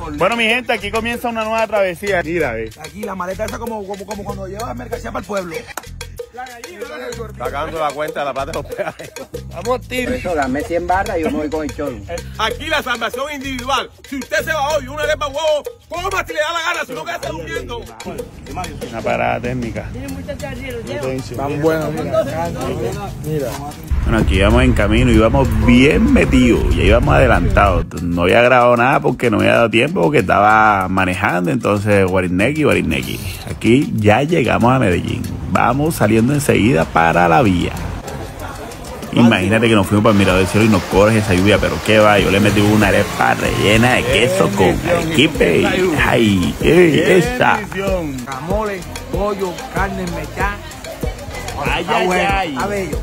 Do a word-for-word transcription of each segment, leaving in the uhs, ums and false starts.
Bueno, mi gente, aquí comienza una nueva travesía. Mira, ve. Aquí la maleta esa como, como, como cuando llevas mercancía para el pueblo. Sacando la cuenta de la plata de los peajes. Vamos, tío. Eso, dame cien barras y yo me voy con el cholo. Aquí la salvación individual. Si usted se va hoy una arepa huevo, coma si le da la gana, si no queda durmiendo. Una parada técnica. Tan bueno, mira. Mira. Bueno, aquí íbamos en camino, íbamos bien metidos, ya íbamos adelantados. No había grabado nada porque no había dado tiempo, porque estaba manejando, entonces Guarinegui, Guarinegui. Aquí ya llegamos a Medellín. Vamos saliendo enseguida para la vía. Imagínate que nos fuimos para el Mirador del Cielo y nos corre esa lluvia, pero qué va, yo le metí una arepa rellena de queso con arequipe y ay, ¿qué esta? Camole, pollo, carne mechada. Ay, ay, ay. Está bello.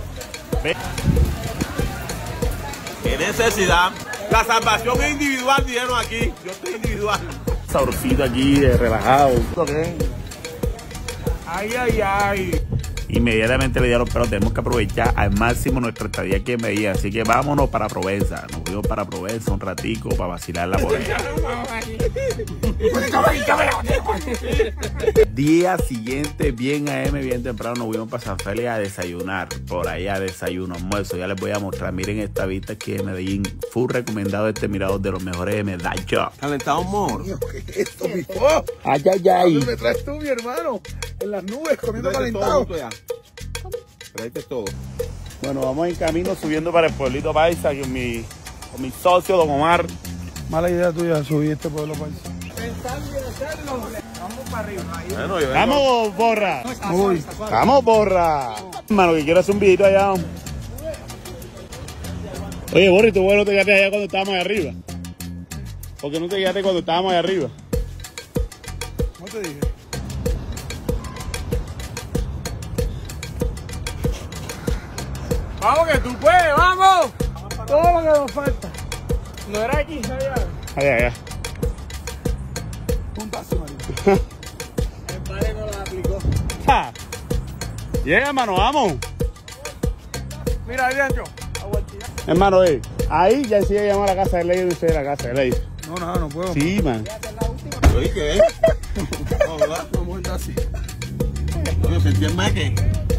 ¿Qué necesidad? La salvación es individual, dijeron aquí. Yo estoy individual. Saborcito aquí, de relajado. Ay, ay, ay. Inmediatamente le di a los perros, tenemos que aprovechar al máximo nuestra estadía aquí en Medellín, así que vámonos para Provenza. Nos fuimos para Provenza un ratico para vacilarla por ahí. Día siguiente, bien A M, bien temprano, nos fuimos para San Félix a desayunar. Por allá, desayuno, almuerzo, ya les voy a mostrar. Miren esta vista aquí en Medellín. Full recomendado este mirador de los mejores de Medellín. Calentado moro. ¿Qué es esto, mi po? Ay, ay, ay. ¿Dónde me traes tú, mi hermano? En las nubes, comiendo calentado. Traiste todo. Bueno, vamos en camino subiendo para el pueblito Paisa con mi, con mi socio Don Omar. Mala idea tuya subir este pueblo paisa. Pensando en hacerlo, vamos para arriba. Bueno, yo vengo. Vamos, borra. Uy. Vamos, borra. Hermano, que quiero hacer un videito allá. Oye, Borri, tú bueno te quedaste allá cuando estábamos allá arriba. ¿Por qué no te quedaste cuando estábamos allá arriba? ¿Cómo te dije? Vamos que tú puedes, vamos. Todo lo que nos falta. No era aquí, allá. Allá, allá. Puntazo, marico. El padre no la aplicó. Ja. Llega, hermano, vamos. Mira, ahí dentro. Hermano, eh, ahí ya sí llamó a la casa de ley de usted de la casa de ley. No, no, no puedo. Sí, man. Oye, ¿qué es? No, ¿verdad? Vamos a estar así. No, yo sentí el maque.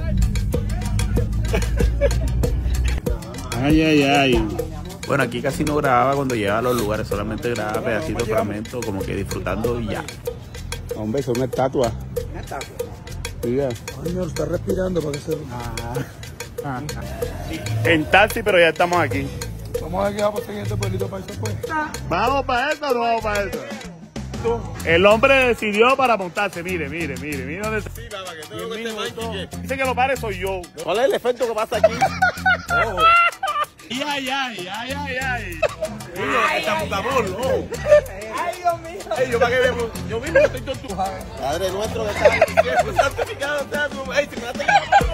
Ay, ay, ay. Bueno, aquí casi no grababa cuando llegaba a los lugares, solamente grababa pedacitos, fragmentos, como que disfrutando y ya. Hombre, es una estatua. Una estatua. Diga. Señor, está respirando para que se... Ah. En taxi, pero ya estamos aquí. Vamos a ver qué va a pasar en este pueblito paisa, pues. ¿Vamos para esto o no vamos para esto? El hombre decidió para montarse, mire, mire, mire, mire dónde está. Sí, nada, que tengo que este Dice que lo pare soy yo. ¿Cuál es el efecto que pasa aquí? Ojo. Ay, ay, ay, ay, ay, ay. Esta puta amor, no. Ay, Dios mío. Ey, yo para que vemos, yo mismo estoy torturado. Padre nuestro que está en el cielo, santificado sea tu nombre. Ey, si me hace...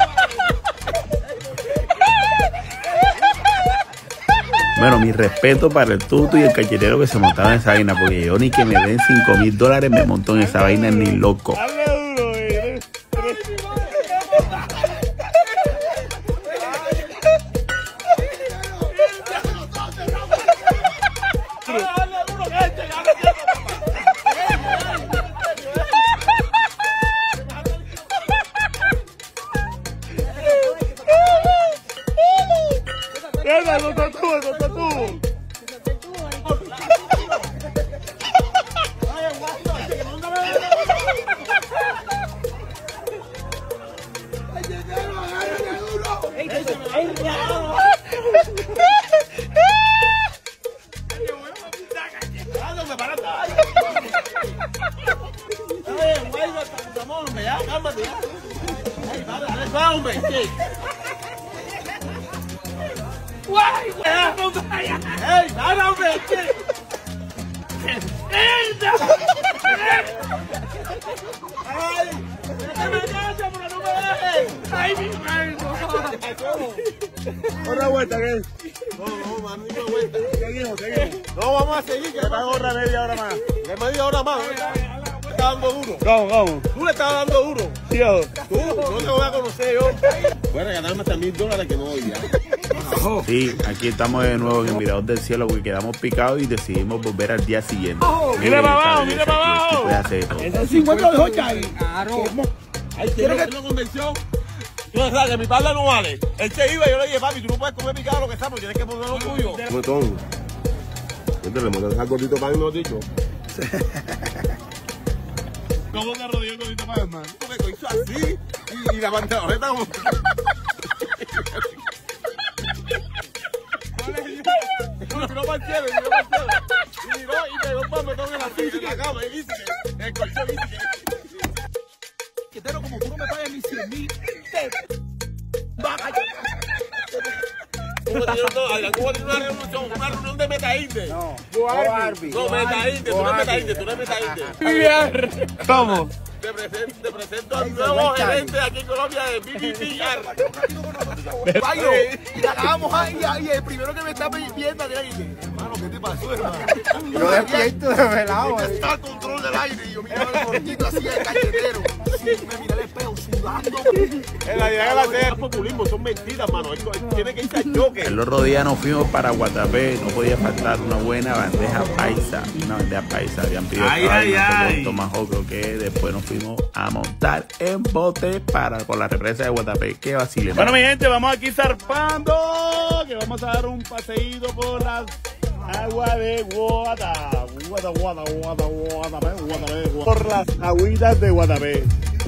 Bueno, mi respeto para el tuto y el cachetero que se montaron en esa vaina, porque yo ni que me den cinco mil dólares me montó en esa vaina ni loco. Dale duro, eh. ¡Esa, no está tú, no está tú! ¡Guay, güey! ¡Ey, párame! ¡Ella! ¡Ay! ¡Déjame casa, pero no me dejes! ¡Ay, mi hermano! ¿Otra vuelta qué? No, no, mano, ni una vuelta. Seguimos, seguimos. No, vamos a seguir. Que me otra media hora más. Que media hora más. estás dando duro. Vamos, vamos. Tú le estás dando duro. Tío. Tú, no te voy a conocer yo. Voy a regalarme hasta mil dólares que no voy ya. Sí, aquí estamos de nuevo en el Mirador del Cielo porque quedamos picados y decidimos volver al día siguiente. Mira para abajo, mira para abajo. Puede hacer todo. El cincuenta de ocho ahí. Claro. Ahí tiene que una convención. Tú sabes que mi padre no vale. Él se iba y yo le dije, papi, tú no puedes comer picado lo que sea, porque tienes que poner lo tuyo. Botón. Entonces le montas al gordito pan y no has dicho. ¿Cómo te arrodilló el gordito pan, hermano? Porque lo hizo así y, y la pantaloneta como... Miró para el cielo, miró para el cielo. Y miró y pegó un palmetón en la silla, en la cama. Y dice que el colchón dice que... Quetero, como tú no me pagas mis cien mil, te... Baja. ¿Cómo tiene una reunión, una reunión de Metainde? No, Barbie. No, Metainde, tú no eres Metainde, tú no eres Metainde. ¿Cómo? Te presento, te presento al nuevo gerente aquí en Colombia de B B T R. Bailo, y acabamos ahí, y el primero que me está viendo, hermano, ¿qué te pasó, hermano? Yo despierto de velado. Está al control del aire y yo miraba el gordito así de galletero. Me miré el espejo sudando. En la idea de hacer populismo son mentiras, mano. Tiene que irse al choque. El otro día nos fuimos para Guatapé, no podía faltar una buena bandeja paisa, una bandeja paisa, habían pedido Ay, ay, ay. tomahawk, creo que después nos fuimos a montar en bote para por la represa de Guatapé. Qué vacile. Bueno, mi gente, vamos aquí zarpando, que vamos a dar un paseíto por las aguas de Guata. Guata, Guata, Guata, Guatapé, Guatapé, Guata. Por las agüitas de Guatapé.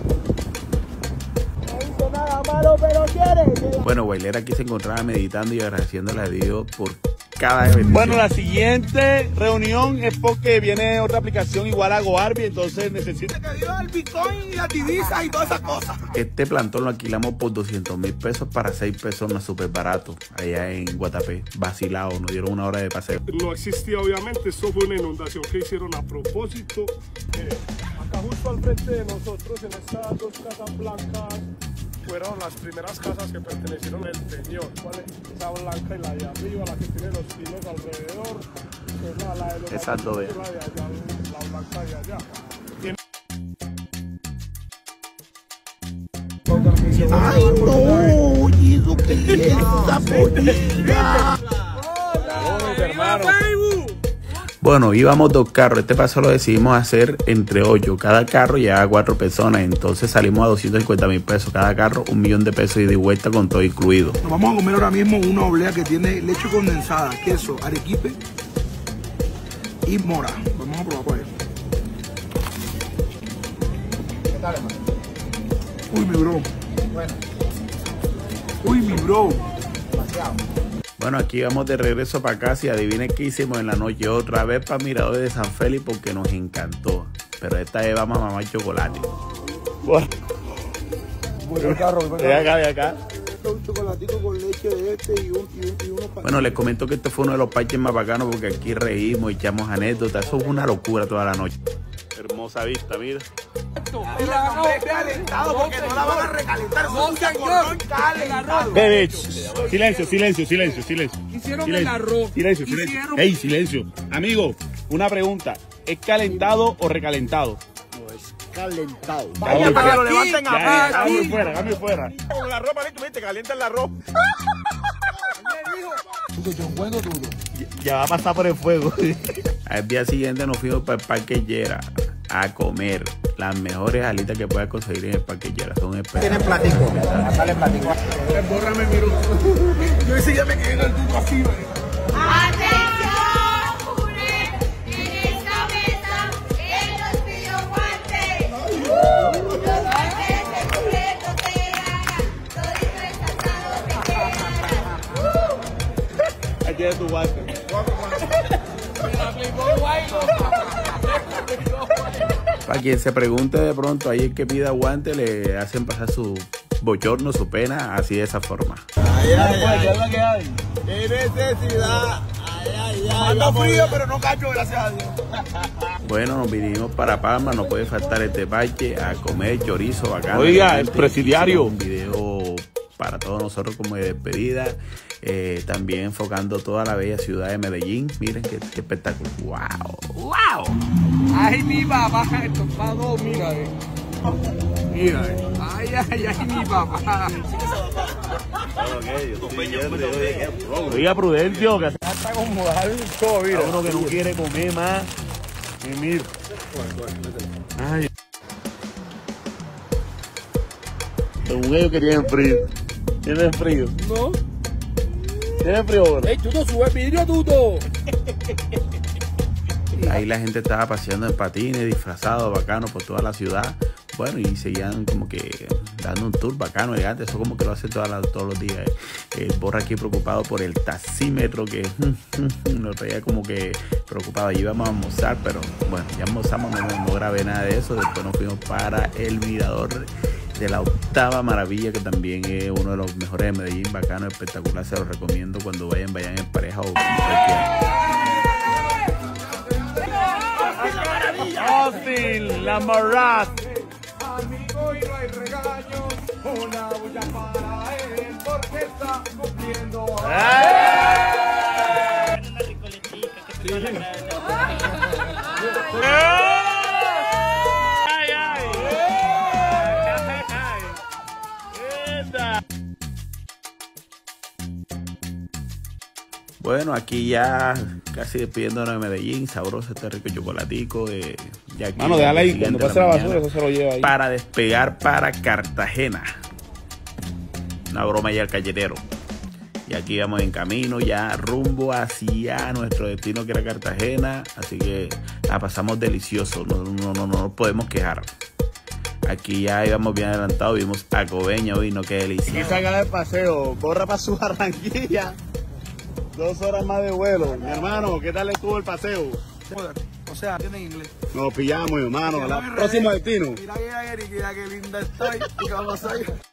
Bueno, Bailera aquí se encontraba meditando y agradeciéndole a Dios por cada bendición. Bueno, la siguiente reunión es porque viene otra aplicación igual a GoArbie, entonces necesita Que dio el Bitcoin y la divisa y todas esas cosas. Este plantón lo alquilamos por doscientos mil pesos para seis personas, súper barato, allá en Guatapé, vacilado, nos dieron una hora de paseo. No existía, obviamente, esto fue una inundación que hicieron a propósito. Eh, acá justo al frente de nosotros, en estas dos casas blancas, fueron las primeras casas que pertenecieron al Señor. ¿Cuál es? Esa blanca y la de arriba, la que tiene los pinos alrededor. Pues la, la de los Esas dos, la de allá, la blanca de allá. Tiene... Ay, no, eso que es esa pollita. hermano. Bueno, íbamos dos carros, este paso lo decidimos hacer entre ocho, cada carro llevaba cuatro personas, entonces salimos a doscientos cincuenta mil pesos cada carro, un millón de pesos y de vuelta con todo incluido. Nos vamos a comer ahora mismo una oblea que tiene leche condensada, queso, arequipe y mora. Vamos a probar por ahí. ¿Qué tal, hermano? Uy, mi bro. Bueno, Uy, mi bro. demasiado. Bueno, aquí vamos de regreso para casa y adivinen qué hicimos en la noche, otra vez para Miradores de San Félix porque nos encantó, pero esta vez vamos a mamar chocolate. Bueno, Voy al carro, voy de al acá, de acá. carro. Un chocolatico con leche de este y, un, y, un, y uno para... Bueno, les comento que este fue uno de los parques más bacanos porque aquí reímos, echamos anécdotas, eso fue una locura toda la noche. Hermosa vista, mira. Calentado porque no la van a recalentar. No, señor. Calentado. Bebé, silencio, silencio, silencio, silencio. Hicieron Silencio, el arroz. Silencio, silencio. Hicieron- Ey, silencio. Amigo, una pregunta. ¿Es calentado o recalentado? Calentado. Vaya, para que lo levanten Ya, a ya, paz. Hágame fuera, hágame fuera. Con la ropa, tú te calienta el arroz. Ya va a pasar por el fuego. Al día siguiente nos fuimos para el Parque Llera a comer las mejores alitas que puedas conseguir en el Parque Llera, son especiales. Tienen platico. Sale platico. Bórrame, miro. Yo ese ya me quedé en el tubo así, güey. ¡Atención, Jure! En esta mesa, él nos pidió guantes. Los guantes de Jure no te ganan. Todito ensalzado te quedan. Aquí es tu guante. Para quien se pregunte de pronto, ahí el que pida guante le hacen pasar su bochorno, su pena, así de esa forma. Ay, ay, ay. ¡Qué necesidad! Ay, ay, ay. Anda frío, pero no cacho, gracias a Dios. Bueno, nos vinimos para Palma, no puede faltar este parque a comer chorizo bacano. Oiga, Realmente el presidiario. hicimos un video para todos nosotros como de despedida, eh, también enfocando toda la bella ciudad de Medellín. Miren qué, qué espectáculo. ¡Wow! ¡Wow! Ay, mi papá, esto es para dos, mira, eh. Mira, eh. Ay, ay, ay, mi papá. Oiga, Prudencio, que Está como algo, todo, mira. uno que no quiere comer más. Y mira. Ay. Según ellos que tienen frío. ¿Tienen frío? No. ¿Tienen frío ahora? Ey, Tuto, sube el vidrio, Tuto. Ahí la gente estaba paseando en patines, disfrazado, bacano por toda la ciudad. Bueno, y seguían como que dando un tour bacano, elegante. Eso como que lo hace toda la, todos los días. Eh, Borra aquí preocupado por el taxímetro que nos traía como que preocupado. Allí íbamos a almorzar, pero bueno, ya almorzamos, no, no grabé nada de eso. Después nos fuimos para el mirador de la Octava Maravilla, que también es uno de los mejores de Medellín, bacano, espectacular. Se los recomiendo cuando vayan, vayan en pareja o cualquiera. Austin, la Morat. Amigo, y no hay regaño. Una bulla para él, porque está cumpliendo. Ay, ay. Esta. Bueno, aquí ya casi despidiéndonos de Medellín, sabroso este rico chocolatico. Eh, ya aquí Mano, déjala ahí, cuando siguiente pase de la la basura, mañana, eso se lo lleva ahí. para despegar para Cartagena. Una broma ya al calletero. Y aquí vamos en camino, ya rumbo hacia nuestro destino que era Cartagena. Así que la pasamos delicioso, no, no, no, no nos podemos quejar. Aquí ya íbamos bien adelantados, vimos a Coveña hoy, no, qué delicia. Aquí salga del paseo, Borra para su Barranquilla. Dos horas más de vuelo. Mi hermano, ¿qué tal estuvo el paseo? O sea, tiene inglés. Nos pillamos, mi hermano. Ya La me próximo reí. destino. Mira que Eric, mira que linda estoy. ¿Y qué vamos a hacer?